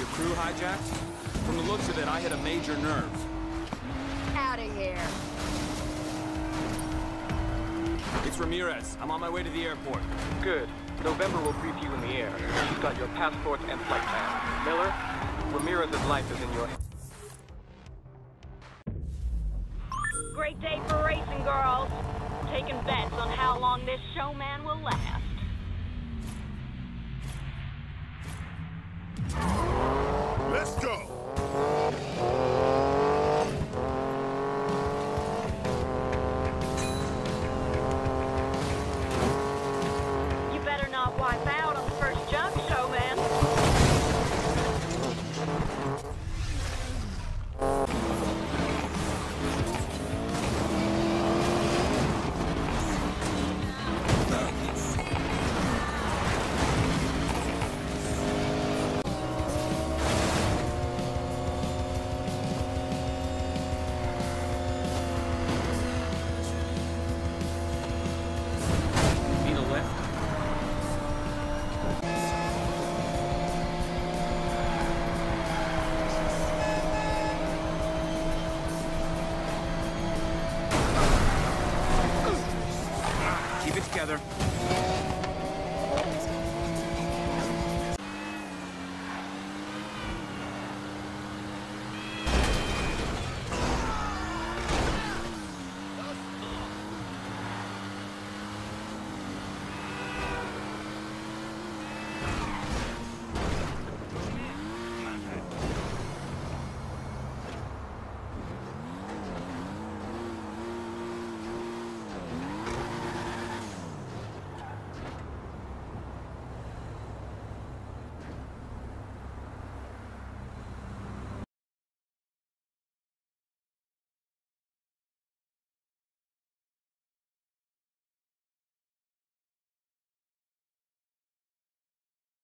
your crew hijacked? From the looks of it, I hit a major nerve. Out of here. It's Ramirez. I'm on my way to the airport. Good. November will brief you in the air. She's got your passport and flight plan. Miller, Ramirez's life is in your hands. Great day for racing, girls. Taking bets on how long this showman will last. Let's go! You better not wipe out on the first jump, showman. Need a lift? Keep it together.